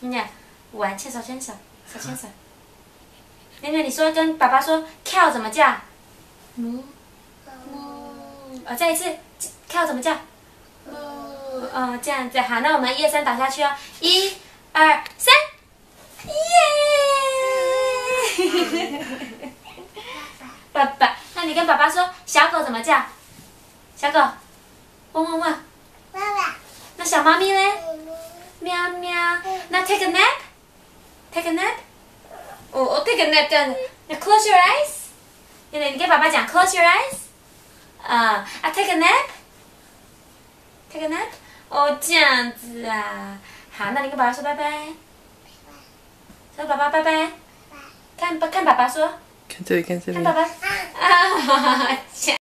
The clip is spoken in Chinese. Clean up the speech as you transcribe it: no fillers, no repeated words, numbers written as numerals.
妮妮，玩牵手牵手，手牵手。妮妮，你说跟爸爸说 cow 怎么叫？母。再一次 cow 怎么叫？这样子好，那我们1、2、3打下去哦。1、2、3，耶！爸爸，那你跟爸爸说小狗怎么叫？小狗，汪汪汪。 爸爸。 那小猫咪呢？喵喵。那 take a nap？take a nap？ take a nap 这样子。那 close your eyes。你跟爸爸讲 close your eyes。take a nap。take a nap。这样子啊。好，那你跟爸爸说拜拜。说爸爸拜拜。看爸爸说。 看这里，看这里。 看爸爸。